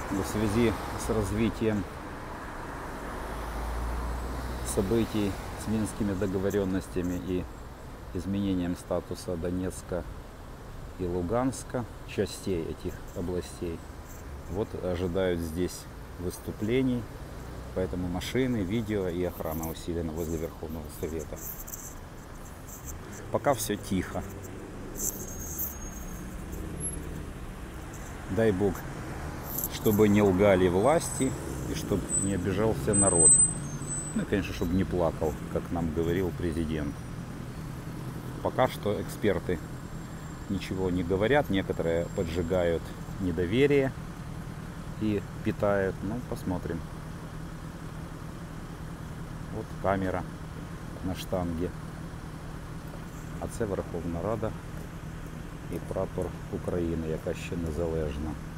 В связи с развитием событий с Минскими договоренностями и изменением статуса Донецка и Луганска, частей этих областей, вот ожидают здесь выступлений, поэтому машины, видео и охрана усилена возле Верховного Совета. Пока все тихо. Дай Бог, чтобы не лгали власти и чтобы не обижался народ. Ну и, конечно, чтобы не плакал, как нам говорил президент. Пока что эксперты ничего не говорят, некоторые поджигают недоверие и питают. Ну, посмотрим. Вот камера на штанге. А це Верховна Рада і прапор України, яка ще незалежна.